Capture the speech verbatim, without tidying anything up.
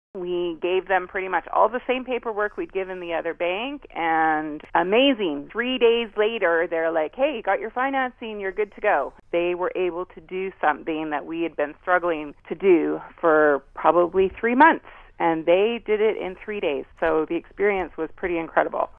We gave them pretty much all the same paperwork we'd given the other bank, and amazing, three days later, they're like, hey, you got your financing, you're good to go. They were able to do something that we had been struggling to do for probably three months, and they did it in three days. So the experience was pretty incredible.